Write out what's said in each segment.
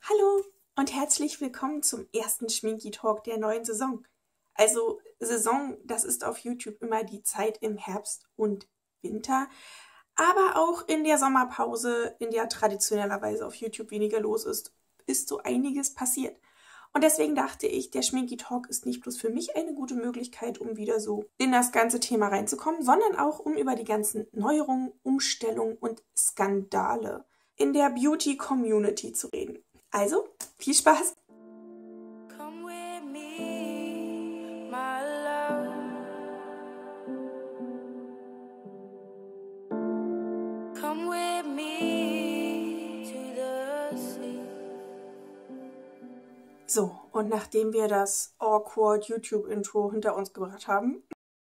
Hallo und herzlich willkommen zum ersten Schminky-Talk der neuen Saison. Also Saison, das ist auf YouTube immer die Zeit im Herbst und Winter, aber auch in der Sommerpause, in der traditionellerweise auf YouTube weniger los ist, ist so einiges passiert. Und deswegen dachte ich, der Schminky-Talk ist nicht bloß für mich eine gute Möglichkeit, um wieder so in das ganze Thema reinzukommen, sondern auch, um über die ganzen Neuerungen, Umstellungen und Skandale in der Beauty-Community zu reden. Also, viel Spaß! Come with me, my love. Come with me to the sea. So, und nachdem wir das awkward YouTube-Intro hinter uns gebracht haben,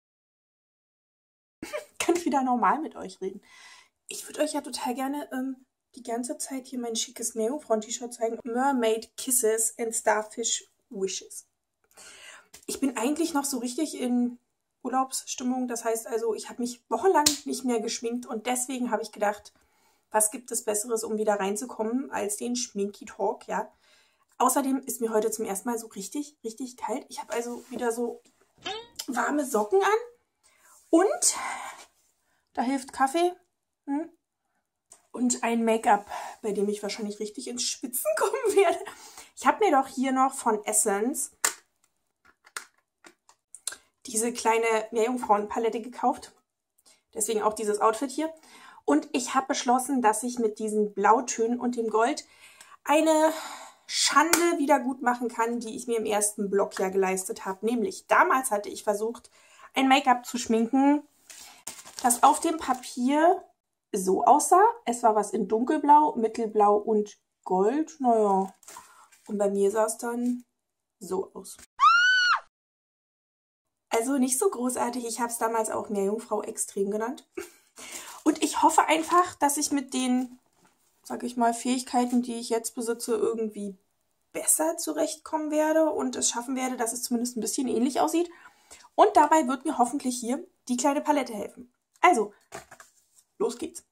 kann ich wieder normal mit euch reden. Ich würde euch ja total gerne die ganze Zeit hier mein schickes Meerjungfrauen-T-Shirt zeigen. Mermaid Kisses and Starfish Wishes. Ich bin eigentlich noch so richtig in Urlaubsstimmung. Das heißt also, ich habe mich wochenlang nicht mehr geschminkt und deswegen habe ich gedacht, was gibt es Besseres, um wieder reinzukommen, als den Schminky-Talk, ja. Außerdem ist mir heute zum ersten Mal so richtig, richtig kalt. Ich habe also wieder so warme Socken an und da hilft Kaffee und ein Make-up, bei dem ich wahrscheinlich richtig ins Schwitzen kommen werde. Ich habe mir doch hier noch von Essence diese kleine Meerjungfrauen-Palette gekauft. Deswegen auch dieses Outfit hier. Und ich habe beschlossen, dass ich mit diesen Blautönen und dem Gold eine Schande wieder gut machen kann, die ich mir im ersten Blog ja geleistet habe. Nämlich, damals hatte ich versucht, ein Make-up zu schminken, das auf dem Papier so aussah. Es war was in dunkelblau, mittelblau und gold. Naja, und bei mir sah es dann so aus. Also nicht so großartig. Ich habe es damals auch Meerjungfrau extrem genannt. Und ich hoffe einfach, dass ich mit den, sag ich mal, Fähigkeiten, die ich jetzt besitze, irgendwie besser zurechtkommen werde und es schaffen werde, dass es zumindest ein bisschen ähnlich aussieht. Und dabei wird mir hoffentlich hier die kleine Palette helfen. Also, los geht's.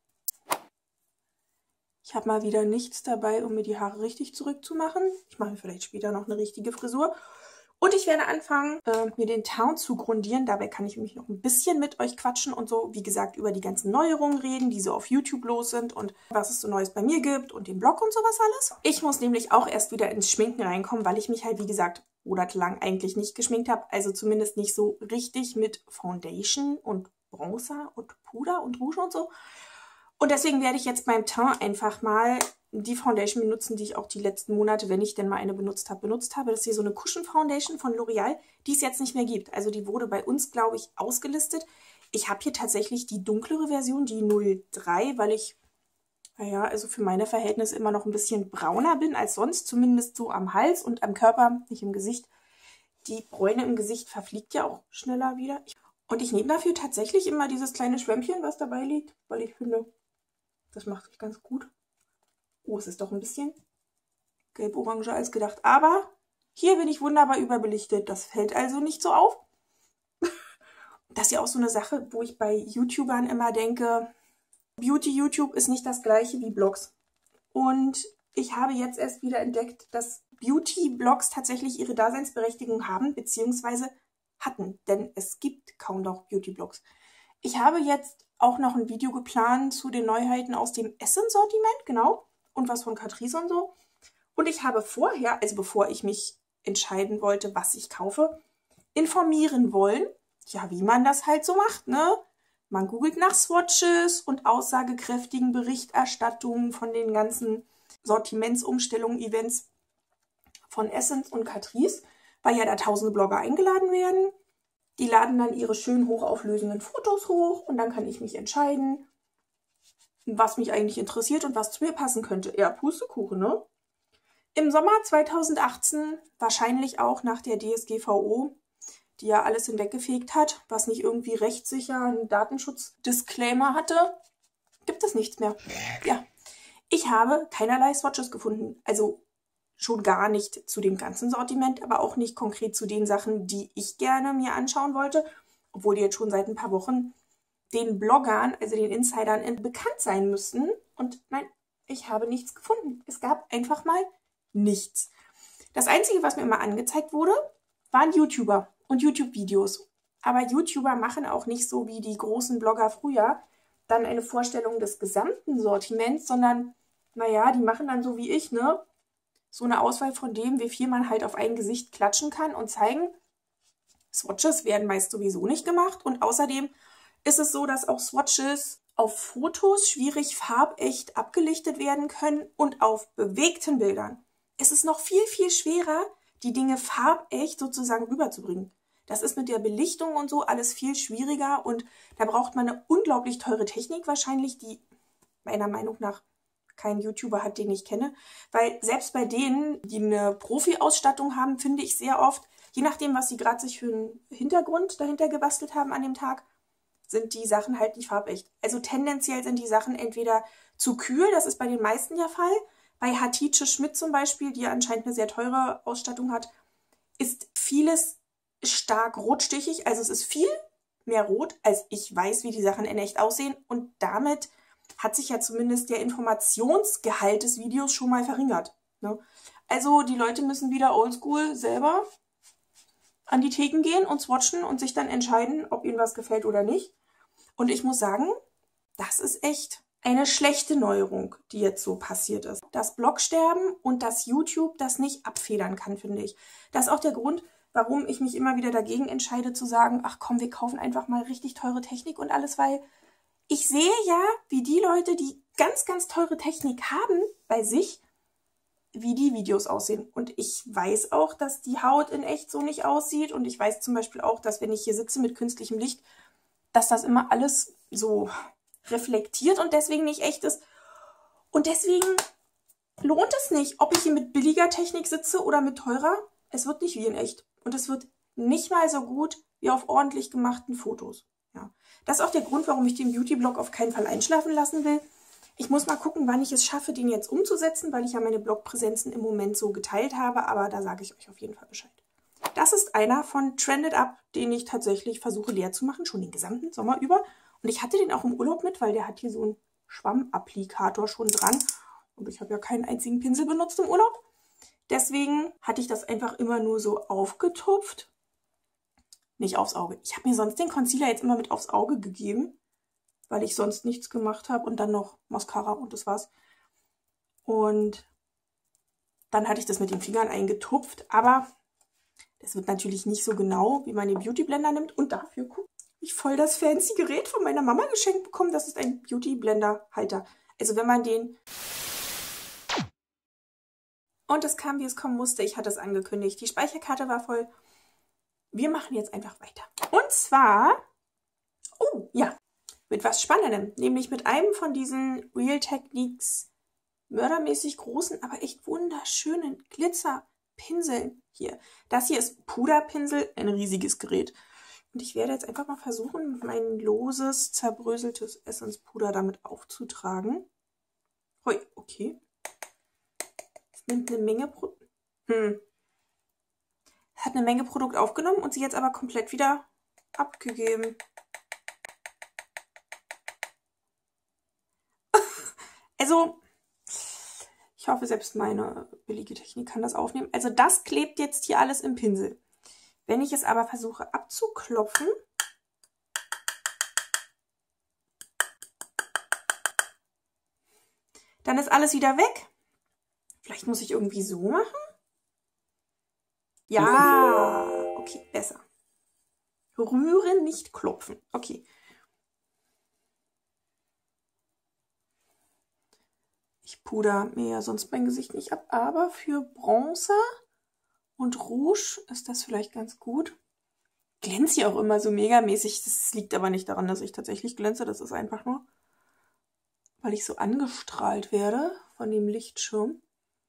Ich habe mal wieder nichts dabei, um mir die Haare richtig zurückzumachen. Ich mache mir vielleicht später noch eine richtige Frisur. Und ich werde anfangen, mir den Teint zu grundieren. Dabei kann ich mich noch ein bisschen mit euch quatschen und so, wie gesagt, über die ganzen Neuerungen reden, die so auf YouTube los sind und was es so Neues bei mir gibt und den Blog und sowas alles. Ich muss nämlich auch erst wieder ins Schminken reinkommen, weil ich mich halt, wie gesagt, monatelang eigentlich nicht geschminkt habe. Also zumindest nicht so richtig mit Foundation und Bronzer und Puder und Rouge und so. Und deswegen werde ich jetzt beim Teint einfach mal die Foundation benutzen, die ich auch die letzten Monate, wenn ich denn mal eine benutzt habe. Das ist hier so eine Cushion Foundation von L'Oreal, die es jetzt nicht mehr gibt. Also die wurde bei uns, glaube ich, ausgelistet. Ich habe hier tatsächlich die dunklere Version, die 03, weil ich, naja, also für meine Verhältnisse immer noch ein bisschen brauner bin als sonst. Zumindest so am Hals und am Körper, nicht im Gesicht. Die Bräune im Gesicht verfliegt ja auch schneller wieder. Und ich nehme dafür tatsächlich immer dieses kleine Schwämmchen, was dabei liegt, weil ich finde, das macht sich ganz gut. Oh, es ist doch ein bisschen gelb-orange als gedacht. Aber hier bin ich wunderbar überbelichtet. Das fällt also nicht so auf. Das ist ja auch so eine Sache, wo ich bei YouTubern immer denke, Beauty-YouTube ist nicht das gleiche wie Blogs. Und ich habe jetzt erst wieder entdeckt, dass Beauty-Blogs tatsächlich ihre Daseinsberechtigung haben, beziehungsweise hatten. Denn es gibt kaum noch Beauty-Blogs. Ich habe jetzt auch noch ein Video geplant zu den Neuheiten aus dem Essence-Sortiment, genau. Und was von Catrice und so. Und ich habe vorher, also bevor ich mich entscheiden wollte, was ich kaufe, informieren wollen, ja, wie man das halt so macht, ne? Man googelt nach Swatches und aussagekräftigen Berichterstattungen von den ganzen Sortimentsumstellungen, Events von Essence und Catrice, weil ja da tausende Blogger eingeladen werden. Die laden dann ihre schön hochauflösenden Fotos hoch und dann kann ich mich entscheiden, was mich eigentlich interessiert und was zu mir passen könnte. Ja, Pustekuchen, ne? Im Sommer 2018, wahrscheinlich auch nach der DSGVO, die ja alles hinweggefegt hat, was nicht irgendwie rechtssicher einen Datenschutz-Disclaimer hatte, gibt es nichts mehr. Ja, ich habe keinerlei Swatches gefunden. Also schon gar nicht zu dem ganzen Sortiment, aber auch nicht konkret zu den Sachen, die ich gerne mir anschauen wollte, obwohl die jetzt schon seit ein paar Wochen den Bloggern, also den Insidern, bekannt sein müssten. Und nein, ich habe nichts gefunden. Es gab einfach mal nichts. Das Einzige, was mir immer angezeigt wurde, waren YouTuber und YouTube-Videos. Aber YouTuber machen auch nicht so wie die großen Blogger früher dann eine Vorstellung des gesamten Sortiments, sondern, naja, die machen dann so wie ich, ne? So eine Auswahl von dem, wie viel man halt auf ein Gesicht klatschen kann und zeigen. Swatches werden meist sowieso nicht gemacht und außerdem ist es so, dass auch Swatches auf Fotos schwierig farbecht abgelichtet werden können und auf bewegten Bildern. Es ist noch viel, viel schwerer, die Dinge farbecht sozusagen rüberzubringen. Das ist mit der Belichtung und so alles viel schwieriger und da braucht man eine unglaublich teure Technik wahrscheinlich, die meiner Meinung nach kein YouTuber hat, den ich kenne. Weil selbst bei denen, die eine Profi-Ausstattung haben, finde ich sehr oft, je nachdem, was sie gerade sich für einen Hintergrund dahinter gebastelt haben an dem Tag, sind die Sachen halt nicht farbecht. Also tendenziell sind die Sachen entweder zu kühl, das ist bei den meisten der Fall. Bei Hatice Schmidt zum Beispiel, die ja anscheinend eine sehr teure Ausstattung hat, ist vieles stark rotstichig. Also es ist viel mehr rot, als ich weiß, wie die Sachen in echt aussehen. Und damit hat sich ja zumindest der Informationsgehalt des Videos schon mal verringert. Ne? Also die Leute müssen wieder oldschool selber an die Theken gehen und swatchen und sich dann entscheiden, ob ihnen was gefällt oder nicht. Und ich muss sagen, das ist echt eine schlechte Neuerung, die jetzt so passiert ist. Das Blogsterben und das YouTube das nicht abfedern kann, finde ich. Das ist auch der Grund, warum ich mich immer wieder dagegen entscheide zu sagen, ach komm, wir kaufen einfach mal richtig teure Technik und alles, weil ich sehe ja, wie die Leute, die ganz, ganz teure Technik haben bei sich, wie die Videos aussehen. Und ich weiß auch, dass die Haut in echt so nicht aussieht. Und ich weiß zum Beispiel auch, dass wenn ich hier sitze mit künstlichem Licht, dass das immer alles so reflektiert und deswegen nicht echt ist. Und deswegen lohnt es nicht, ob ich hier mit billiger Technik sitze oder mit teurer. Es wird nicht wie in echt. Und es wird nicht mal so gut wie auf ordentlich gemachten Fotos. Ja. Das ist auch der Grund, warum ich den Beauty-Blog auf keinen Fall einschlafen lassen will. Ich muss mal gucken, wann ich es schaffe, den jetzt umzusetzen, weil ich ja meine Blogpräsenzen im Moment so geteilt habe, aber da sage ich euch auf jeden Fall Bescheid. Das ist einer von Trended Up, den ich tatsächlich versuche leer zu machen, schon den gesamten Sommer über. Und ich hatte den auch im Urlaub mit, weil der hat hier so einen Schwammapplikator schon dran. Und ich habe ja keinen einzigen Pinsel benutzt im Urlaub. Deswegen hatte ich das einfach immer nur so aufgetupft. Nicht aufs Auge. Ich habe mir sonst den Concealer jetzt immer mit aufs Auge gegeben, weil ich sonst nichts gemacht habe und dann noch Mascara und das war's. Und dann hatte ich das mit den Fingern eingetupft, aber das wird natürlich nicht so genau, wie man den Beauty Blender nimmt. Und dafür gucke ich voll das fancy Gerät von meiner Mama geschenkt bekommen. Das ist ein Beauty Blender Halter. Also wenn man den... Und es kam, wie es kommen musste. Ich hatte es angekündigt. Die Speicherkarte war voll. Wir machen jetzt einfach weiter. Und zwar... Oh, ja. Mit was Spannendem, nämlich mit einem von diesen Real Techniques mördermäßig großen, aber echt wunderschönen Glitzerpinseln hier. Das hier ist Puderpinsel, ein riesiges Gerät. Und ich werde jetzt einfach mal versuchen, mein loses, zerbröseltes Essence-Puder damit aufzutragen. Hui, okay. Es nimmt eine Menge hat eine Menge Produkt aufgenommen und sie jetzt aber komplett wieder abgegeben. Also, ich hoffe, selbst meine billige Technik kann das aufnehmen. Also das klebt jetzt hier alles im Pinsel. Wenn ich es aber versuche abzuklopfen, dann ist alles wieder weg. Vielleicht muss ich irgendwie so machen? Ja, okay, besser. Rühren, nicht klopfen. Okay. Ich puder mir ja sonst mein Gesicht nicht ab, aber für Bronzer und Rouge ist das vielleicht ganz gut. Glänze ja auch immer so megamäßig. Das liegt aber nicht daran, dass ich tatsächlich glänze. Das ist einfach nur, weil ich so angestrahlt werde von dem Lichtschirm.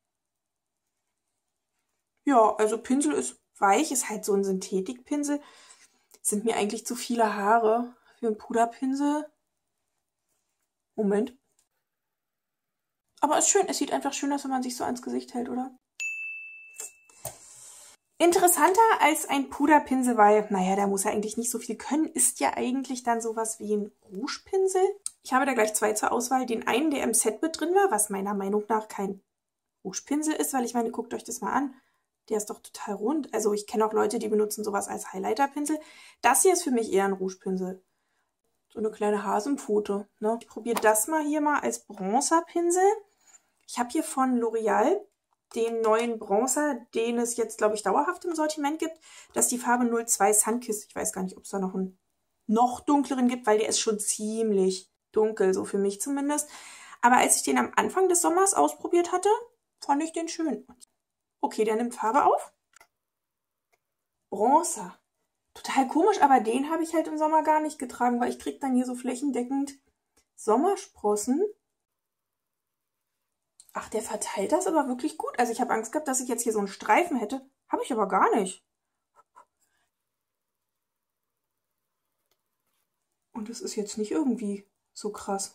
Ja, also Pinsel ist weich, ist halt so ein Synthetikpinsel. Sind mir eigentlich zu viele Haare für einen Puderpinsel. Moment. Aber ist schön, es sieht einfach schön aus, wenn man sich so ans Gesicht hält, oder? Interessanter als ein Puderpinsel, weil, naja, der muss ja eigentlich nicht so viel können, ist ja eigentlich dann sowas wie ein Rougepinsel. Ich habe da gleich zwei zur Auswahl. Den einen, der im Set mit drin war, was meiner Meinung nach kein Rougepinsel ist, weil ich meine, guckt euch das mal an. Der ist doch total rund. Also ich kenne auch Leute, die benutzen sowas als Highlighterpinsel. Das hier ist für mich eher ein Rougepinsel. So eine kleine Hasenpfote. Ne? Ich probiere das mal hier mal als Bronzerpinsel. Ich habe hier von L'Oreal den neuen Bronzer, den es jetzt, glaube ich, dauerhaft im Sortiment gibt. Das ist die Farbe 02 Sunkiss. Ich weiß gar nicht, ob es da noch einen noch dunkleren gibt, weil der ist schon ziemlich dunkel, so für mich zumindest. Aber als ich den am Anfang des Sommers ausprobiert hatte, fand ich den schön. Okay, der nimmt Farbe auf. Bronzer. Total komisch, aber den habe ich halt im Sommer gar nicht getragen, weil ich kriege dann hier so flächendeckend Sommersprossen. Ach, der verteilt das aber wirklich gut. Also ich habe Angst gehabt, dass ich jetzt hier so einen Streifen hätte. Habe ich aber gar nicht. Und es ist jetzt nicht irgendwie so krass,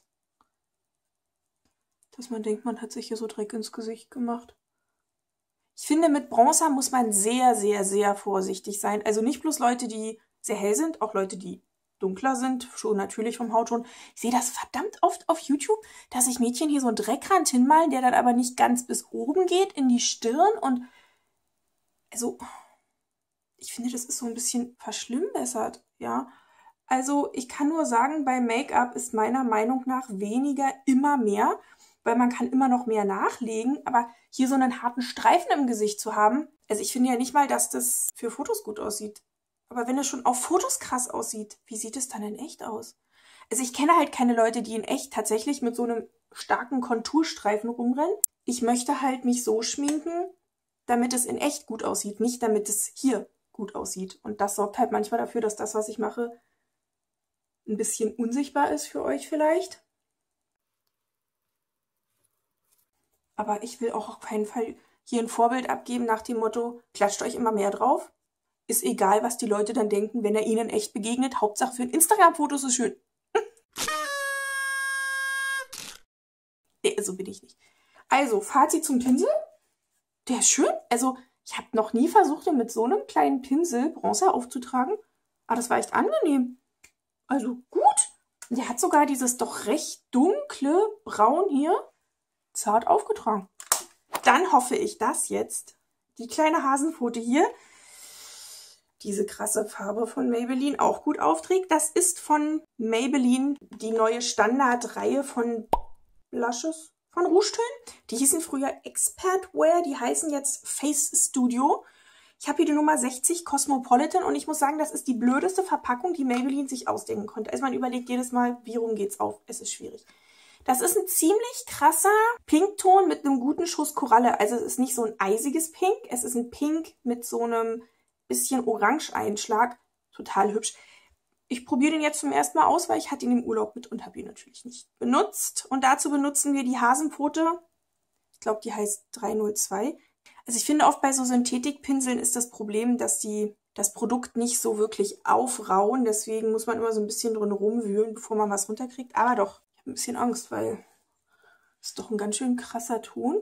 dass man denkt, man hat sich hier so Dreck ins Gesicht gemacht. Ich finde, mit Bronzer muss man sehr, sehr, sehr vorsichtig sein. Also nicht bloß Leute, die sehr hell sind, auch Leute, die dunkler sind, schon natürlich vom Hautton. Ich sehe das verdammt oft auf YouTube, dass sich Mädchen hier so einen Dreckrand hinmalen, der dann aber nicht ganz bis oben geht, in die Stirn. Und also, ich finde, das ist so ein bisschen verschlimmbessert, ja. Also, ich kann nur sagen, bei Make-up ist meiner Meinung nach weniger immer mehr, weil man kann immer noch mehr nachlegen, aber hier so einen harten Streifen im Gesicht zu haben, also ich finde ja nicht mal, dass das für Fotos gut aussieht. Aber wenn es schon auf Fotos krass aussieht, wie sieht es dann in echt aus? Also ich kenne halt keine Leute, die in echt tatsächlich mit so einem starken Konturstreifen rumrennen. Ich möchte halt mich so schminken, damit es in echt gut aussieht, nicht damit es hier gut aussieht. Und das sorgt halt manchmal dafür, dass das, was ich mache, ein bisschen unsichtbar ist für euch vielleicht. Aber ich will auch auf keinen Fall hier ein Vorbild abgeben nach dem Motto, klatscht euch immer mehr drauf. Ist egal, was die Leute dann denken, wenn er ihnen echt begegnet. Hauptsache für ein Instagram-Foto ist es schön. Nee, so bin ich nicht. Also, Fazit zum Pinsel. Der ist schön. Also, ich habe noch nie versucht, den mit so einem kleinen Pinsel Bronzer aufzutragen. Aber das war echt angenehm. Also, gut. Der hat sogar dieses doch recht dunkle Braun hier zart aufgetragen. Dann hoffe ich, dass jetzt die kleine Hasenpfote hier diese krasse Farbe von Maybelline auch gut aufträgt. Das ist von Maybelline die neue Standardreihe von Blushes, von Rougetönen. Die hießen früher Expert Wear, die heißen jetzt Face Studio. Ich habe hier die Nummer 60 Cosmopolitan und ich muss sagen, das ist die blödeste Verpackung, die Maybelline sich ausdenken konnte. Also man überlegt jedes Mal, wie rum geht's auf? Es ist schwierig. Das ist ein ziemlich krasser Pinkton mit einem guten Schuss Koralle. Also es ist nicht so ein eisiges Pink, es ist ein Pink mit so einem bisschen Orange-Einschlag. Total hübsch. Ich probiere den jetzt zum ersten Mal aus, weil ich hatte ihn im Urlaub mit und habe ihn natürlich nicht benutzt. Und dazu benutzen wir die Hasenpfote. Ich glaube, die heißt 302. Also ich finde, oft bei so Synthetikpinseln ist das Problem, dass die das Produkt nicht so wirklich aufrauen. Deswegen muss man immer so ein bisschen drin rumwühlen, bevor man was runterkriegt. Aber doch, ich habe ein bisschen Angst, weil es ist doch ein ganz schön krasser Ton.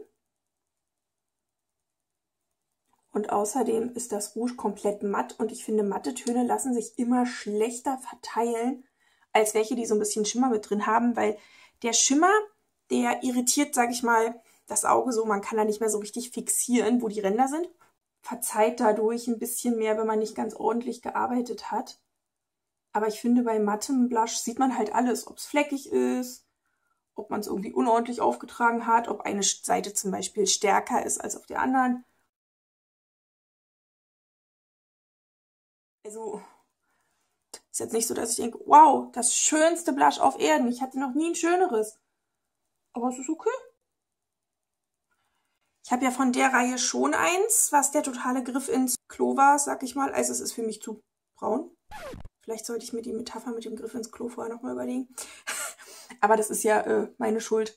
Und außerdem ist das Rouge komplett matt und ich finde, matte Töne lassen sich immer schlechter verteilen, als welche, die so ein bisschen Schimmer mit drin haben, weil der Schimmer, der irritiert, sage ich mal, das Auge so, man kann da nicht mehr so richtig fixieren, wo die Ränder sind. Verzeiht dadurch ein bisschen mehr, wenn man nicht ganz ordentlich gearbeitet hat. Aber ich finde, bei mattem Blush sieht man halt alles, ob es fleckig ist, ob man es irgendwie unordentlich aufgetragen hat, ob eine Seite zum Beispiel stärker ist als auf der anderen. Also, ist jetzt nicht so, dass ich denke, wow, das schönste Blush auf Erden. Ich hatte noch nie ein schöneres. Aber es ist okay. Ich habe ja von der Reihe schon eins, was der totale Griff ins Klo war, sag ich mal. Also es ist für mich zu braun. Vielleicht sollte ich mir die Metapher mit dem Griff ins Klo vorher nochmal überlegen. Aber das ist ja meine Schuld.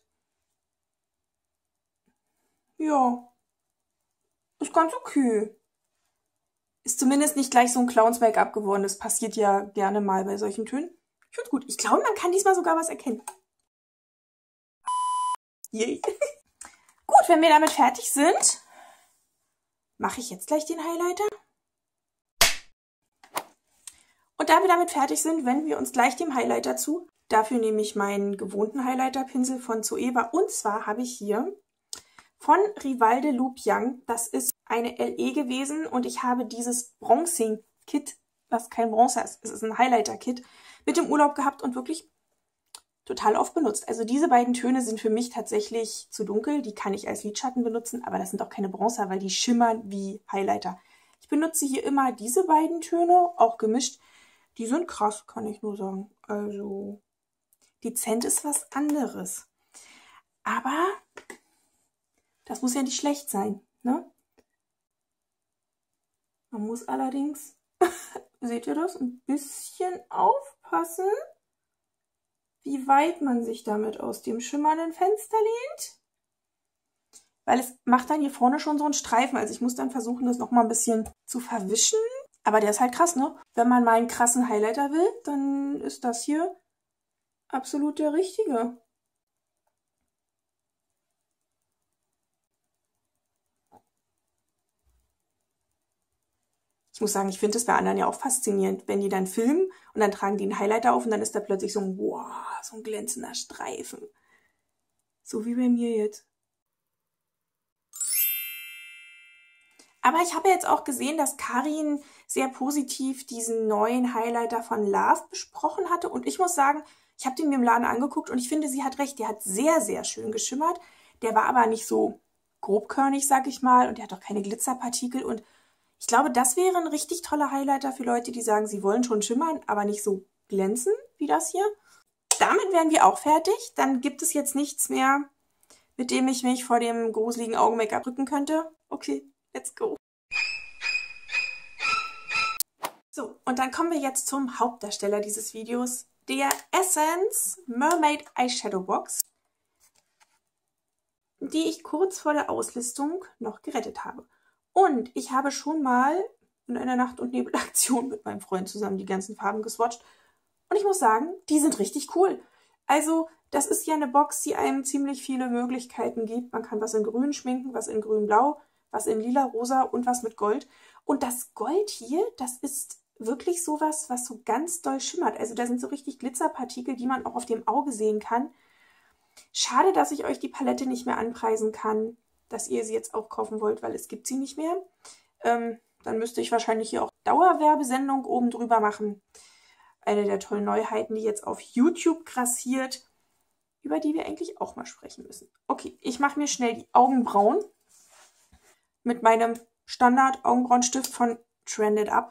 Ja, ist ganz okay. Ist zumindest nicht gleich so ein Clowns-Make-up geworden. Das passiert ja gerne mal bei solchen Tönen. Ich finde gut. Ich glaube, man kann diesmal sogar was erkennen. Yay. Gut, wenn wir damit fertig sind, mache ich jetzt gleich den Highlighter. Und da wir damit fertig sind, wenden wir uns gleich dem Highlighter zu. Dafür nehme ich meinen gewohnten Highlighter-Pinsel von Zoeva. Und zwar habe ich hier von Rival de Lupiang. Das ist eine LE gewesen und ich habe dieses Bronzing-Kit, was kein Bronzer ist, es ist ein Highlighter-Kit, mit im Urlaub gehabt und wirklich total oft benutzt. Also diese beiden Töne sind für mich tatsächlich zu dunkel. Die kann ich als Lidschatten benutzen, aber das sind auch keine Bronzer, weil die schimmern wie Highlighter. Ich benutze hier immer diese beiden Töne, auch gemischt. Die sind krass, kann ich nur sagen. Also dezent ist was anderes. Aber das muss ja nicht schlecht sein, ne? Man muss allerdings, seht ihr das, ein bisschen aufpassen, wie weit man sich damit aus dem schimmernden Fenster lehnt. Weil es macht dann hier vorne schon so einen Streifen. Also ich muss dann versuchen, das nochmal ein bisschen zu verwischen. Aber der ist halt krass, ne? Wenn man mal einen krassen Highlighter will, dann ist das hier absolut der richtige. Ich muss sagen, ich finde es bei anderen ja auch faszinierend, wenn die dann filmen und dann tragen die einen Highlighter auf und dann ist da plötzlich so ein, wow, so ein glänzender Streifen. So wie bei mir jetzt. Aber ich habe jetzt auch gesehen, dass Karin sehr positiv diesen neuen Highlighter von Love besprochen hatte. Und ich muss sagen, ich habe den mir im Laden angeguckt und ich finde, sie hat recht. Der hat sehr, sehr schön geschimmert. Der war aber nicht so grobkörnig, sag ich mal. Und der hat auch keine Glitzerpartikel. Und ich glaube, das wäre ein richtig toller Highlighter für Leute, die sagen, sie wollen schon schimmern, aber nicht so glänzen wie das hier. Damit wären wir auch fertig. Dann gibt es jetzt nichts mehr, mit dem ich mich vor dem gruseligen Augen-Make-up drücken könnte. Okay, let's go. So, und dann kommen wir jetzt zum Hauptdarsteller dieses Videos, der Essence Mermaid Eyeshadow Box, die ich kurz vor der Auslistung noch gerettet habe. Und ich habe schon mal in einer Nacht- und Nebelaktion mit meinem Freund zusammen die ganzen Farben geswatcht. Und ich muss sagen, die sind richtig cool. Also, das ist ja eine Box, die einem ziemlich viele Möglichkeiten gibt. Man kann was in grün schminken, was in grün-blau, was in lila, rosa und was mit Gold. Und das Gold hier, das ist wirklich sowas, was so ganz doll schimmert. Also da sind so richtig Glitzerpartikel, die man auch auf dem Auge sehen kann. Schade, dass ich euch die Palette nicht mehr anpreisen kann, dass ihr sie jetzt auch kaufen wollt, weil es gibt sie nicht mehr. Dann müsste ich wahrscheinlich hier auch Dauerwerbesendung oben drüber machen. Eine der tollen Neuheiten, die jetzt auf YouTube grassiert, über die wir eigentlich auch mal sprechen müssen. Okay, ich mache mir schnell die Augenbrauen mit meinem Standard-Augenbrauenstift von Trended Up.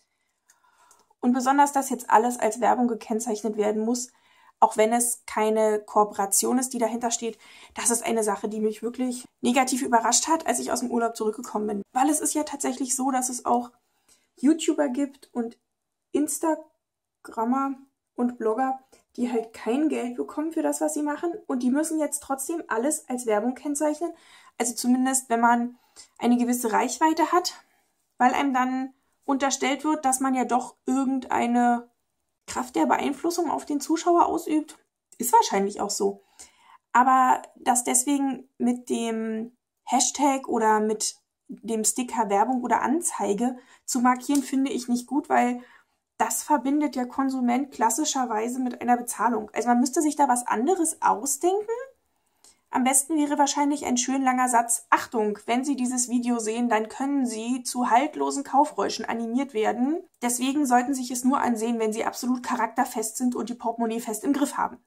Und besonders, dass jetzt alles als Werbung gekennzeichnet werden muss, auch wenn es keine Kooperation ist, die dahinter steht, das ist eine Sache, die mich wirklich negativ überrascht hat, als ich aus dem Urlaub zurückgekommen bin. Weil es ist ja tatsächlich so, dass es auch YouTuber gibt und Instagrammer und Blogger, die halt kein Geld bekommen für das, was sie machen. Und die müssen jetzt trotzdem alles als Werbung kennzeichnen. Also zumindest, wenn man eine gewisse Reichweite hat, weil einem dann unterstellt wird, dass man ja doch irgendeine Kraft der Beeinflussung auf den Zuschauer ausübt. Ist wahrscheinlich auch so. Aber das deswegen mit dem Hashtag oder mit dem Sticker Werbung oder Anzeige zu markieren, finde ich nicht gut, weil das verbindet der Konsument klassischerweise mit einer Bezahlung. Also man müsste sich da was anderes ausdenken. Am besten wäre wahrscheinlich ein schön langer Satz: Achtung, wenn Sie dieses Video sehen, dann können Sie zu haltlosen Kaufgeräuschen animiert werden. Deswegen sollten Sie sich es nur ansehen, wenn Sie absolut charakterfest sind und die Portemonnaie fest im Griff haben.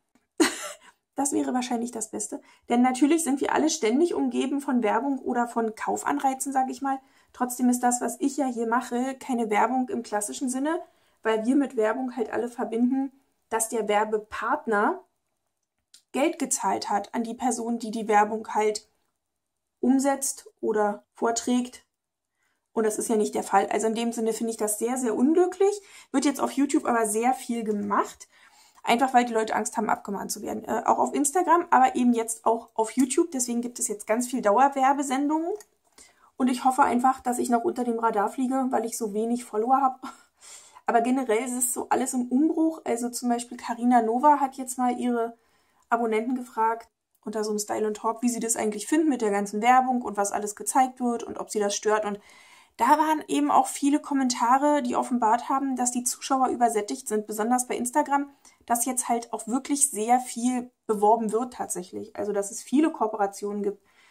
Das wäre wahrscheinlich das Beste. Denn natürlich sind wir alle ständig umgeben von Werbung oder von Kaufanreizen, sage ich mal. Trotzdem ist das, was ich ja hier mache, keine Werbung im klassischen Sinne, weil wir mit Werbung halt alle verbinden, dass der Werbepartner Geld gezahlt hat an die Person, die die Werbung halt umsetzt oder vorträgt. Und das ist ja nicht der Fall. Also in dem Sinne finde ich das sehr, sehr unglücklich. Wird jetzt auf YouTube aber sehr viel gemacht. Einfach weil die Leute Angst haben, abgemahnt zu werden. Auch auf Instagram, aber eben jetzt auch auf YouTube. Deswegen gibt es jetzt ganz viel Dauerwerbesendungen. Und ich hoffe einfach, dass ich noch unter dem Radar fliege, weil ich so wenig Follower habe. Aber generell ist es so alles im Umbruch. Also zum Beispiel Carina Nova hat jetzt mal ihre Abonnenten gefragt, unter so einem Style & Talk, wie sie das eigentlich finden mit der ganzen Werbung und was alles gezeigt wird und ob sie das stört. Und da waren eben auch viele Kommentare, die offenbart haben, dass die Zuschauer übersättigt sind, besonders bei Instagram, dass jetzt halt auch wirklich sehr viel beworben wird tatsächlich. Also dass es viele Kooperationen gibt,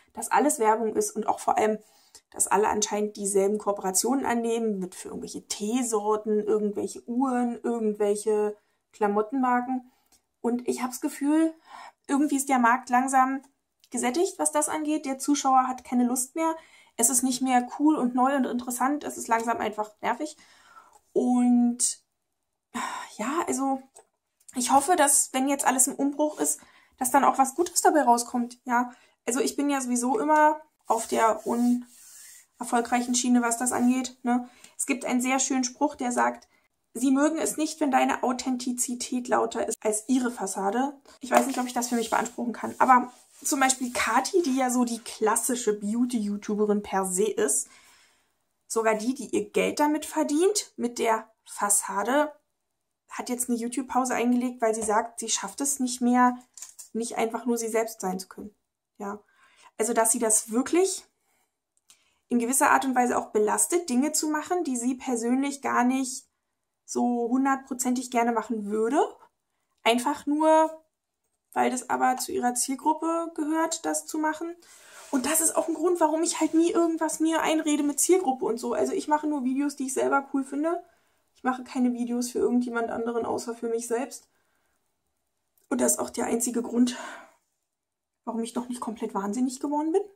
dass alles Werbung ist und auch vor allem, dass alle anscheinend dieselben Kooperationen annehmen, mit für irgendwelche Teesorten, irgendwelche Uhren, irgendwelche Klamottenmarken. Und ich habe das Gefühl, irgendwie ist der Markt langsam gesättigt, was das angeht. Der Zuschauer hat keine Lust mehr. Es ist nicht mehr cool und neu und interessant. Es ist langsam einfach nervig. Und ja, also ich hoffe, dass, wenn jetzt alles im Umbruch ist, dass dann auch was Gutes dabei rauskommt. Ja, also ich bin ja sowieso immer auf der unerfolgreichen Schiene, was das angeht. Ne? Es gibt einen sehr schönen Spruch, der sagt, sie mögen es nicht, wenn deine Authentizität lauter ist als ihre Fassade. Ich weiß nicht, ob ich das für mich beanspruchen kann. Aber zum Beispiel Kathi, die ja so die klassische Beauty-YouTuberin per se ist, sogar die ihr Geld damit verdient, mit der Fassade, hat jetzt eine YouTube-Pause eingelegt, weil sie sagt, sie schafft es nicht mehr, nicht einfach nur sie selbst sein zu können. Ja, also dass sie das wirklich in gewisser Art und Weise auch belastet, Dinge zu machen, die sie persönlich gar nicht so 100%ig gerne machen würde. Einfach nur, weil das aber zu ihrer Zielgruppe gehört, das zu machen. Und das ist auch ein Grund, warum ich halt nie irgendwas mir einrede mit Zielgruppe und so. Also ich mache nur Videos, die ich selber cool finde. Ich mache keine Videos für irgendjemand anderen, außer für mich selbst. Und das ist auch der einzige Grund, warum ich noch nicht komplett wahnsinnig geworden bin.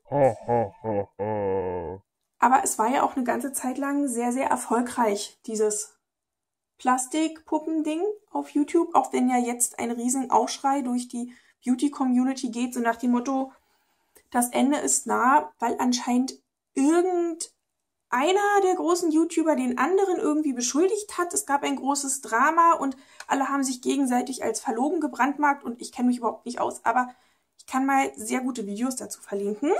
Aber es war ja auch eine ganze Zeit lang sehr, sehr erfolgreich, dieses Plastikpuppen-Ding auf YouTube. Auch wenn ja jetzt ein riesen Aufschrei durch die Beauty-Community geht, so nach dem Motto, das Ende ist nah, weil anscheinend irgendeiner der großen YouTuber den anderen irgendwie beschuldigt hat. Es gab ein großes Drama und alle haben sich gegenseitig als verlogen gebrandmarkt und ich kenne mich überhaupt nicht aus, aber ich kann mal sehr gute Videos dazu verlinken.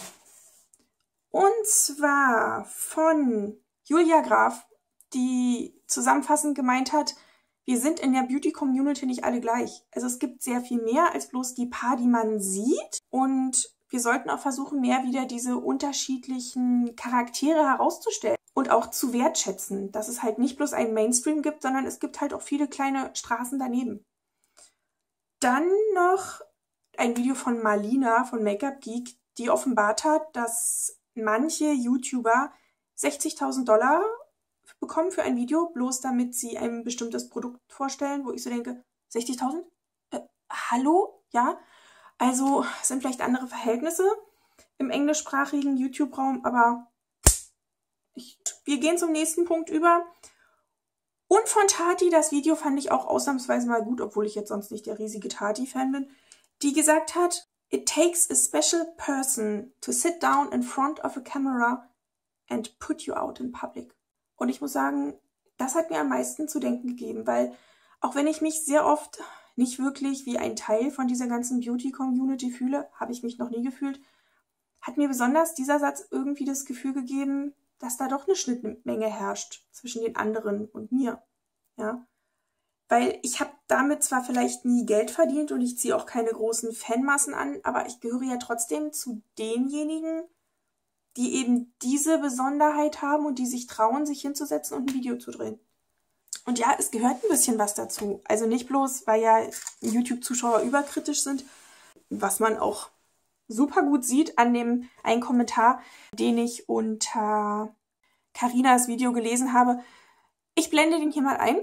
Und zwar von Julia Graf, die zusammenfassend gemeint hat, wir sind in der Beauty-Community nicht alle gleich. Also es gibt sehr viel mehr als bloß die paar, die man sieht. Und wir sollten auch versuchen, mehr wieder diese unterschiedlichen Charaktere herauszustellen und auch zu wertschätzen, dass es halt nicht bloß einen Mainstream gibt, sondern es gibt halt auch viele kleine Straßen daneben. Dann noch ein Video von Marlina von Make-up Geek, die offenbart hat, dass manche YouTuber 60.000 $ bekommen für ein Video, bloß damit sie ein bestimmtes Produkt vorstellen, wo ich so denke, 60.000? Hallo? Ja? Also sind vielleicht andere Verhältnisse im englischsprachigen YouTube-Raum, aber wir gehen zum nächsten Punkt über. Und von Tati, das Video fand ich auch ausnahmsweise mal gut, obwohl ich jetzt sonst nicht der riesige Tati-Fan bin, die gesagt hat, it takes a special person to sit down in front of a camera and put you out in public. Und ich muss sagen, das hat mir am meisten zu denken gegeben, weil auch wenn ich mich sehr oft nicht wirklich wie ein Teil von dieser ganzen Beauty-Community fühle, habe ich mich noch nie gefühlt, hat mir besonders dieser Satz irgendwie das Gefühl gegeben, dass da doch eine Schnittmenge herrscht zwischen den anderen und mir. Ja, weil ich habe damit zwar vielleicht nie Geld verdient und ich ziehe auch keine großen Fanmassen an, aber ich gehöre ja trotzdem zu denjenigen, die eben diese Besonderheit haben und die sich trauen, sich hinzusetzen und ein Video zu drehen. Und ja, es gehört ein bisschen was dazu. Also nicht bloß, weil ja YouTube-Zuschauer überkritisch sind, was man auch super gut sieht an dem einen Kommentar, den ich unter Carinas Video gelesen habe. Ich blende den hier mal ein.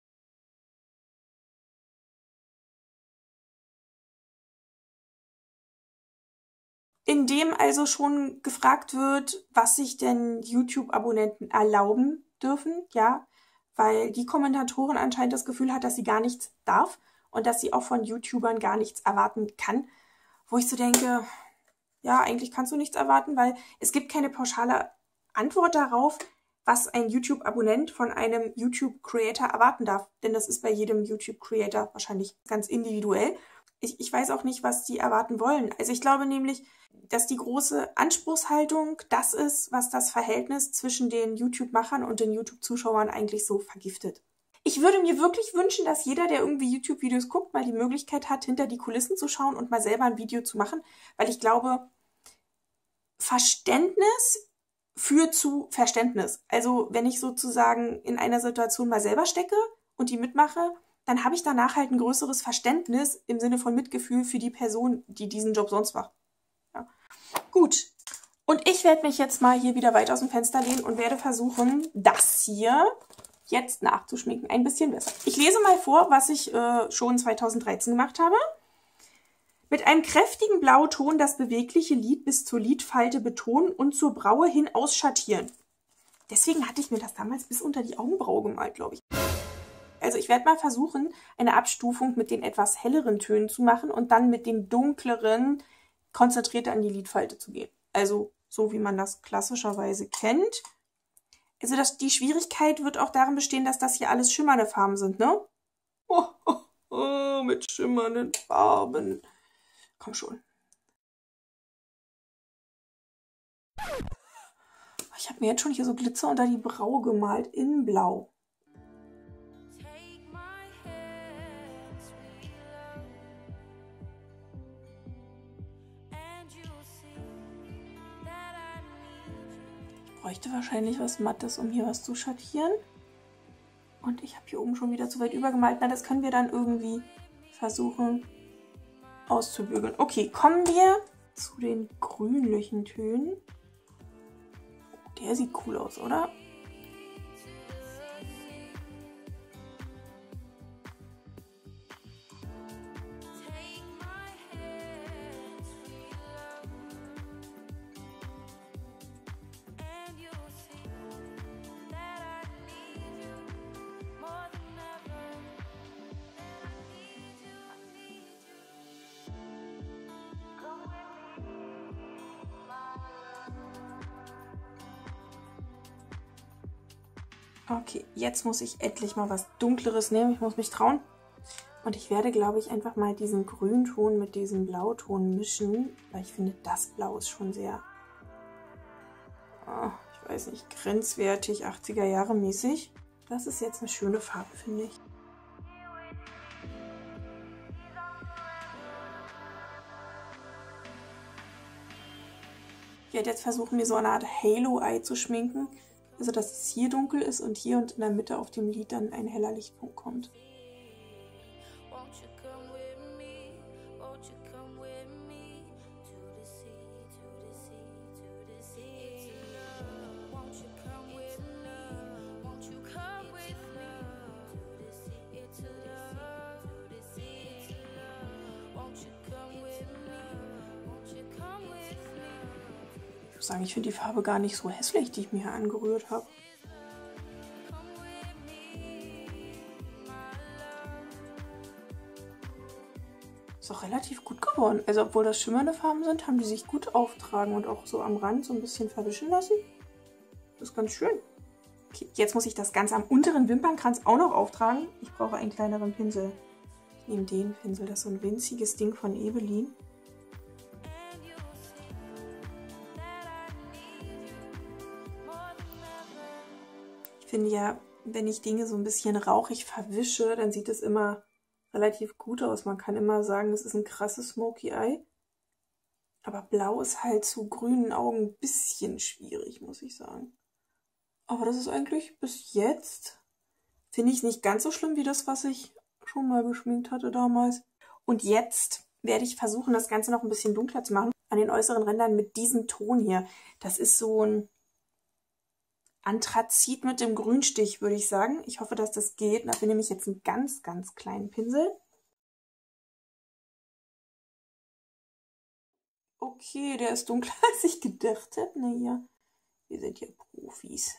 In dem also schon gefragt wird, was sich denn YouTube-Abonnenten erlauben dürfen, ja, weil die Kommentatorin anscheinend das Gefühl hat, dass sie gar nichts darf und dass sie auch von YouTubern gar nichts erwarten kann, wo ich so denke, ja, eigentlich kannst du nichts erwarten, weil es gibt keine pauschale Antwort darauf, was ein YouTube-Abonnent von einem YouTube-Creator erwarten darf, denn das ist bei jedem YouTube-Creator wahrscheinlich ganz individuell. Ich weiß auch nicht, was die erwarten wollen. Also ich glaube nämlich, dass die große Anspruchshaltung das ist, was das Verhältnis zwischen den YouTube-Machern und den YouTube-Zuschauern eigentlich so vergiftet. Ich würde mir wirklich wünschen, dass jeder, der irgendwie YouTube-Videos guckt, mal die Möglichkeit hat, hinter die Kulissen zu schauen und mal selber ein Video zu machen, weil ich glaube, Verständnis führt zu Verständnis. Also wenn ich sozusagen in einer Situation mal selber stecke und die mitmache, dann habe ich danach halt ein größeres Verständnis im Sinne von Mitgefühl für die Person, die diesen Job sonst macht. Ja. Gut. Und ich werde mich jetzt mal hier wieder weit aus dem Fenster lehnen und werde versuchen, das hier jetzt nachzuschminken. Ein bisschen besser. Ich lese mal vor, was ich schon 2013 gemacht habe. Mit einem kräftigen Blauton das bewegliche Lid bis zur Lidfalte betonen und zur Braue hin ausschattieren. Deswegen hatte ich mir das damals bis unter die Augenbraue gemalt, glaube ich. Also ich werde mal versuchen, eine Abstufung mit den etwas helleren Tönen zu machen und dann mit dem dunkleren konzentrierter an die Lidfalte zu gehen. Also so wie man das klassischerweise kennt. Also die Schwierigkeit wird auch darin bestehen, dass das hier alles schimmernde Farben sind, ne? Mit schimmernden Farben. Komm schon. Ich habe mir jetzt schon hier so Glitzer unter die Braue gemalt in Blau. Ich bräuchte wahrscheinlich was Mattes, um hier was zu schattieren. Und ich habe hier oben schon wieder zu weit übergemalt. Na, das können wir dann irgendwie versuchen auszubügeln. Okay, kommen wir zu den grünlichen Tönen. Der sieht cool aus, oder? Okay, jetzt muss ich endlich mal was Dunkleres nehmen. Ich muss mich trauen. Und ich werde, glaube ich, einfach mal diesen Grünton mit diesem Blauton mischen. Weil ich finde, das Blau ist schon sehr, ich weiß nicht, grenzwertig, 80er Jahre mäßig. Das ist jetzt eine schöne Farbe, finde ich. Ich werde jetzt versuchen, mir so eine Art Halo-Eye zu schminken. Also, dass es hier dunkel ist und hier und in der Mitte auf dem Lid dann ein heller Lichtpunkt kommt. Ich muss sagen, ich finde die Farbe gar nicht so hässlich, die ich mir hier angerührt habe. Ist auch relativ gut geworden. Also obwohl das schimmernde Farben sind, haben die sich gut auftragen und auch so am Rand so ein bisschen verwischen lassen. Das ist ganz schön. Okay, jetzt muss ich das Ganze am unteren Wimpernkranz auch noch auftragen. Ich brauche einen kleineren Pinsel. Ich nehme den Pinsel, das ist so ein winziges Ding von Ebelin. Ich finde ja, wenn ich Dinge so ein bisschen rauchig verwische, dann sieht es immer relativ gut aus. Man kann immer sagen, es ist ein krasses Smoky Eye. Aber Blau ist halt zu grünen Augen ein bisschen schwierig, muss ich sagen. Aber das ist eigentlich bis jetzt, finde ich, nicht ganz so schlimm wie das, was ich schon mal geschminkt hatte damals. Und jetzt werde ich versuchen, das Ganze noch ein bisschen dunkler zu machen. An den äußeren Rändern mit diesem Ton hier. Das ist so ein Anthrazit mit dem Grünstich, würde ich sagen. Ich hoffe, dass das geht. Dafür nehme ich jetzt einen ganz, ganz kleinen Pinsel. Okay, der ist dunkler, als ich gedacht habe. Naja, wir sind ja Profis.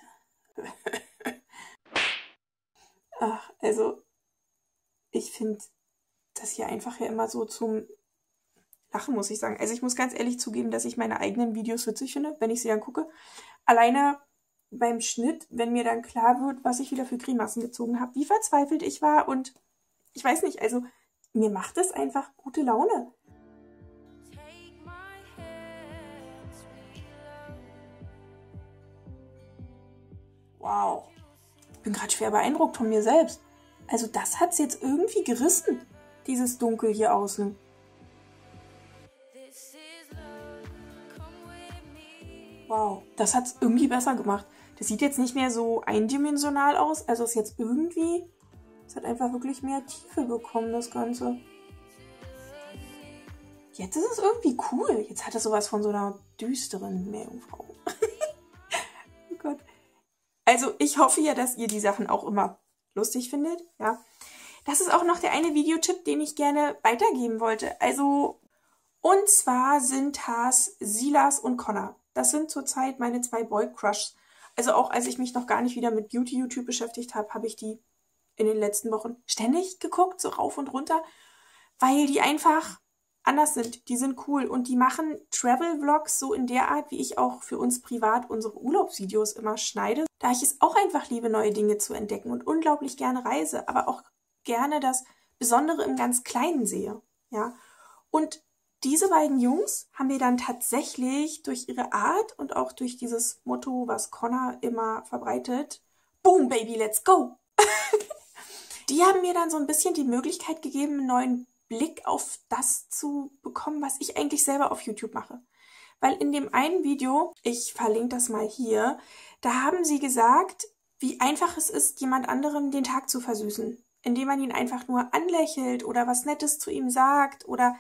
Ach, also, ich finde das hier einfach ja immer so zum Lachen, muss ich sagen. Also ich muss ganz ehrlich zugeben, dass ich meine eigenen Videos witzig finde, wenn ich sie dann gucke. Alleine beim Schnitt, wenn mir dann klar wird, was ich wieder für Grimassen gezogen habe, wie verzweifelt ich war und ich weiß nicht, also mir macht es einfach gute Laune. Wow, ich bin gerade schwer beeindruckt von mir selbst. Also das hat es jetzt irgendwie gerissen, dieses Dunkel hier außen. Wow, das hat es irgendwie besser gemacht. Das sieht jetzt nicht mehr so eindimensional aus. Also es ist jetzt irgendwie, es hat einfach wirklich mehr Tiefe bekommen, das Ganze. Jetzt ist es irgendwie cool. Jetzt hat es sowas von so einer düsteren Meerjungfrau. Oh Gott. Also ich hoffe ja, dass ihr die Sachen auch immer lustig findet. Ja. Das ist auch noch der eine Videotipp, den ich gerne weitergeben wollte. Also, und zwar sind das Silas und Connor. Das sind zurzeit meine 2 Boy-Crushs. Also auch als ich mich noch gar nicht wieder mit Beauty-YouTube beschäftigt habe, habe ich die in den letzten Wochen ständig geguckt, so rauf und runter, weil die einfach anders sind. Die sind cool und die machen Travel-Vlogs so in der Art, wie ich auch für uns privat unsere Urlaubsvideos immer schneide. Da ich es auch einfach liebe, neue Dinge zu entdecken und unglaublich gerne reise, aber auch gerne das Besondere im ganz Kleinen sehe. Ja? Und diese beiden Jungs haben mir dann tatsächlich durch ihre Art und auch durch dieses Motto, was Connor immer verbreitet, Boom, Baby, let's go! Die haben mir dann so ein bisschen die Möglichkeit gegeben, einen neuen Blick auf das zu bekommen, was ich eigentlich selber auf YouTube mache. Weil in dem einen Video, ich verlinke das mal hier, da haben sie gesagt, wie einfach es ist, jemand anderem den Tag zu versüßen, indem man ihn einfach nur anlächelt oder was Nettes zu ihm sagt oder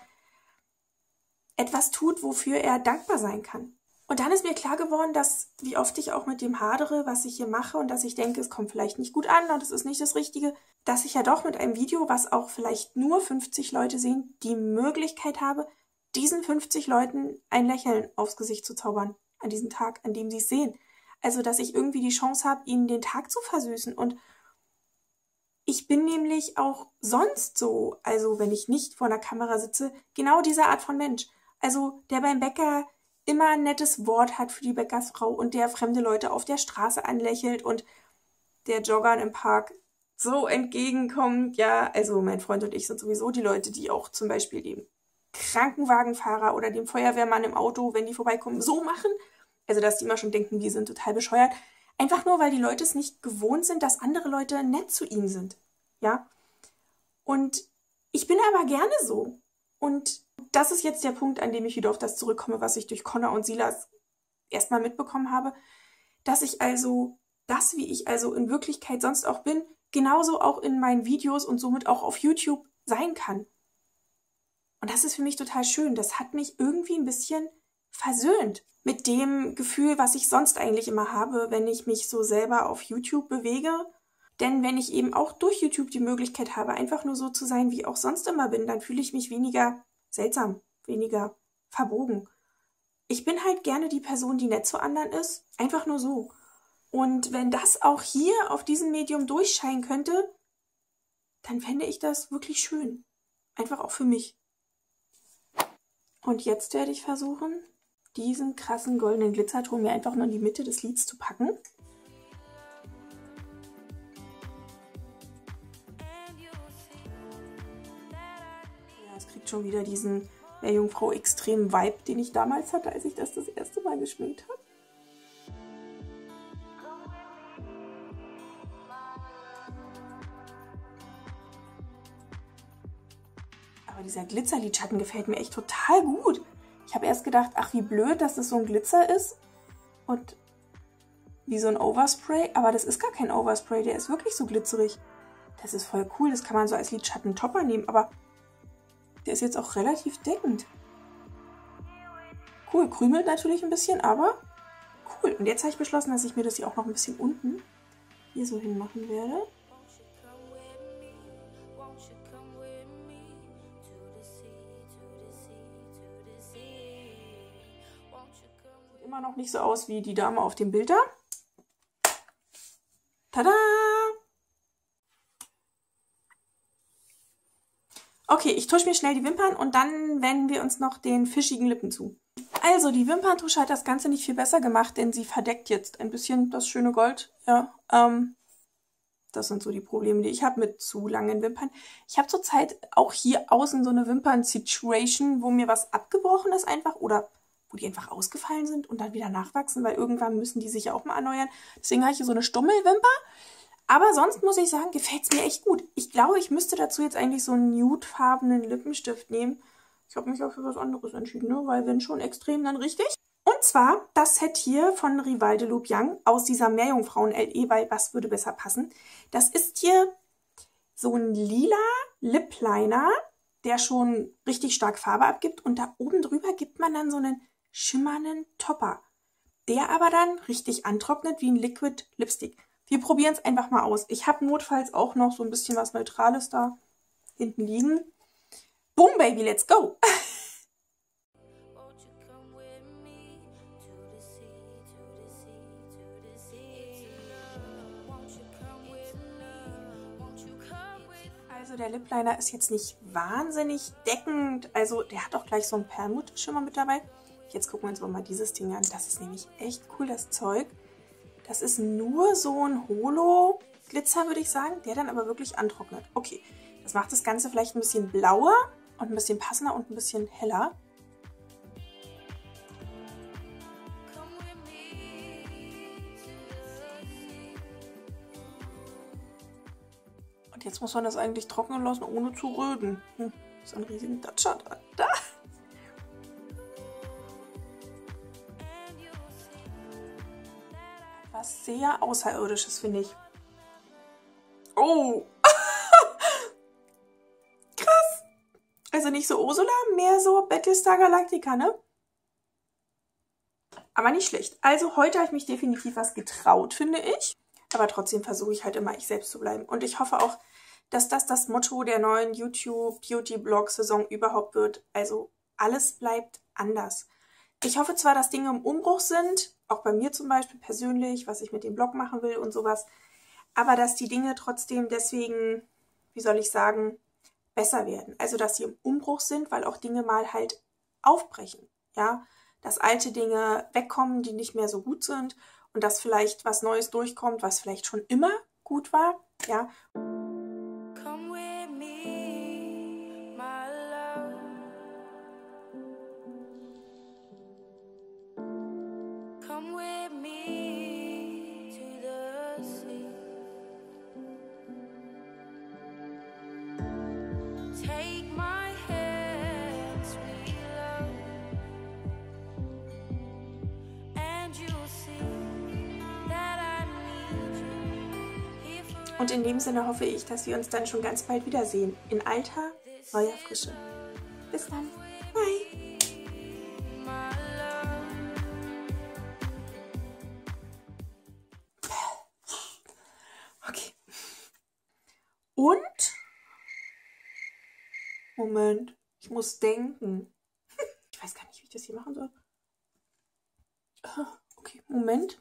etwas tut, wofür er dankbar sein kann. Und dann ist mir klar geworden, dass, wie oft ich auch mit dem hadere, was ich hier mache und dass ich denke, es kommt vielleicht nicht gut an und es ist nicht das Richtige, dass ich ja doch mit einem Video, was auch vielleicht nur 50 Leute sehen, die Möglichkeit habe, diesen 50 Leuten ein Lächeln aufs Gesicht zu zaubern an diesem Tag, an dem sie es sehen. Also, dass ich irgendwie die Chance habe, ihnen den Tag zu versüßen. Und ich bin nämlich auch sonst so, also wenn ich nicht vor einer Kamera sitze, genau diese Art von Mensch. Also der beim Bäcker immer ein nettes Wort hat für die Bäckersfrau und der fremde Leute auf der Straße anlächelt und der Joggern im Park so entgegenkommt. Ja, also mein Freund und ich sind sowieso die Leute, die auch zum Beispiel dem Krankenwagenfahrer oder dem Feuerwehrmann im Auto, wenn die vorbeikommen, so machen. Also dass die immer schon denken, wir sind total bescheuert. Einfach nur, weil die Leute es nicht gewohnt sind, dass andere Leute nett zu ihnen sind. Ja. Und ich bin aber gerne so. Und das ist jetzt der Punkt, an dem ich wieder auf das zurückkomme, was ich durch Connor und Silas erstmal mitbekommen habe, dass ich also das, wie ich also in Wirklichkeit sonst auch bin, genauso auch in meinen Videos und somit auch auf YouTube sein kann. Und das ist für mich total schön. Das hat mich irgendwie ein bisschen versöhnt mit dem Gefühl, was ich sonst eigentlich immer habe, wenn ich mich so selber auf YouTube bewege. Denn wenn ich eben auch durch YouTube die Möglichkeit habe, einfach nur so zu sein, wie ich auch sonst immer bin, dann fühle ich mich weniger seltsam, weniger verbogen. Ich bin halt gerne die Person, die nett zu anderen ist. Einfach nur so. Und wenn das auch hier auf diesem Medium durchscheinen könnte, dann fände ich das wirklich schön. Einfach auch für mich. Und jetzt werde ich versuchen, diesen krassen goldenen Glitzerton mir einfach nur in die Mitte des Lids zu packen. Ja, es kriegt schon wieder diesen Meerjungfrau extremen Vibe, den ich damals hatte, als ich das erste Mal geschminkt habe. Aber dieser Glitzerlidschatten gefällt mir echt total gut. Ich habe erst gedacht, ach wie blöd, dass das so ein Glitzer ist und wie so ein Overspray. Aber das ist gar kein Overspray, der ist wirklich so glitzerig. Das ist voll cool, das kann man so als Lidschatten-Topper nehmen, aber der ist jetzt auch relativ deckend. Cool, krümelt natürlich ein bisschen, aber cool. Und jetzt habe ich beschlossen, dass ich mir das hier auch noch ein bisschen unten hier so hinmachen werde. Immer noch nicht so aus wie die Dame auf dem Bild da. Tada! Okay, ich tusche mir schnell die Wimpern und dann wenden wir uns noch den fischigen Lippen zu. Also, die Wimperntusche hat das Ganze nicht viel besser gemacht, denn sie verdeckt jetzt ein bisschen das schöne Gold. Ja, das sind so die Probleme, die ich habe mit zu langen Wimpern. Ich habe zurzeit auch hier außen so eine Wimpern-Situation, wo mir was abgebrochen ist einfach oder wo die einfach ausgefallen sind und dann wieder nachwachsen, weil irgendwann müssen die sich ja auch mal erneuern. Deswegen habe ich hier so eine Stummelwimper. Aber sonst muss ich sagen, gefällt es mir echt gut. Ich glaube, ich müsste dazu jetzt eigentlich so einen nudefarbenen Lippenstift nehmen. Ich habe mich auch für was anderes entschieden, ne? Weil wenn schon extrem, dann richtig. Und zwar das Set hier von Rival de Lobiang aus dieser Meerjungfrauen-LE, weil was würde besser passen? Das ist hier so ein lila Lip Liner, der schon richtig stark Farbe abgibt. Und da oben drüber gibt man dann so einen schimmernden Topper, der aber dann richtig antrocknet wie ein Liquid Lipstick. Wir probieren es einfach mal aus. Ich habe notfalls auch noch so ein bisschen was Neutrales da hinten liegen. Boom, Baby, let's go! Won't you come with me to the sea, to the sea, to the sea? Won't you come with me? Won't you come with me? Also der Lip Liner ist jetzt nicht wahnsinnig deckend. Also der hat auch gleich so einen Perlmutterschimmer mit dabei. Jetzt gucken wir uns mal dieses Ding an. Das ist nämlich echt cool, das Zeug. Das ist nur so ein Holo-Glitzer, würde ich sagen, der dann aber wirklich antrocknet. Okay, das macht das Ganze vielleicht ein bisschen blauer und ein bisschen passender und ein bisschen heller. Come with me to the sea. Und jetzt muss man das eigentlich trocknen lassen, ohne zu röden. So einen riesigen Datscher da. And you'll see Was sehr Außerirdisches, finde ich. Oh! Krass! Also nicht so Ursula, mehr so Battlestar Galactica, ne? Aber nicht schlecht. Also heute habe ich mich definitiv was getraut, finde ich. Aber trotzdem versuche ich halt immer, ich selbst zu bleiben. Und ich hoffe auch, dass das Motto der neuen YouTube-Beauty-Blog-Saison überhaupt wird. Also alles bleibt anders. Ich hoffe zwar, dass Dinge im Umbruch sind, auch bei mir zum Beispiel persönlich, was ich mit dem Blog machen will und sowas, aber dass die Dinge trotzdem deswegen, wie soll ich sagen, besser werden. Also dass sie im Umbruch sind, weil auch Dinge mal halt aufbrechen, ja, dass alte Dinge wegkommen, die nicht mehr so gut sind und dass vielleicht was Neues durchkommt, was vielleicht schon immer gut war, ja. come with me, my love. Come with me to the sea. Take my hand, sweet love, and you'll see that I need you here for Und in dem Sinne hoffe ich, dass wir uns dann schon ganz bald wiedersehen. In alter, neuer Frische. Bis dann. Bye. my love. Okay. Und? Moment, ich muss denken. Ich weiß gar nicht, wie ich das hier machen soll. Okay, Moment.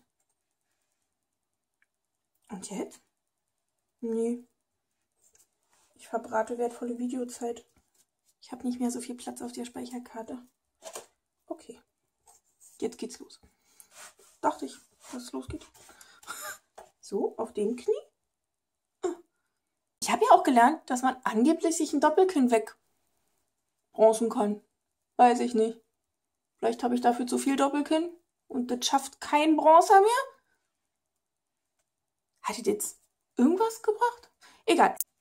Und jetzt? Nee. Ich verbrate wertvolle Videozeit. Ich habe nicht mehr so viel Platz auf der Speicherkarte. Okay. Jetzt geht's los. Dachte ich, dass es losgeht. So, auf dem Knie. Ich habe ja auch gelernt, dass man angeblich sich ein Doppelkinn wegbronzen kann. Weiß ich nicht. Vielleicht habe ich dafür zu viel Doppelkinn und das schafft kein Bronzer mehr. Hat das jetzt irgendwas gebracht? Egal.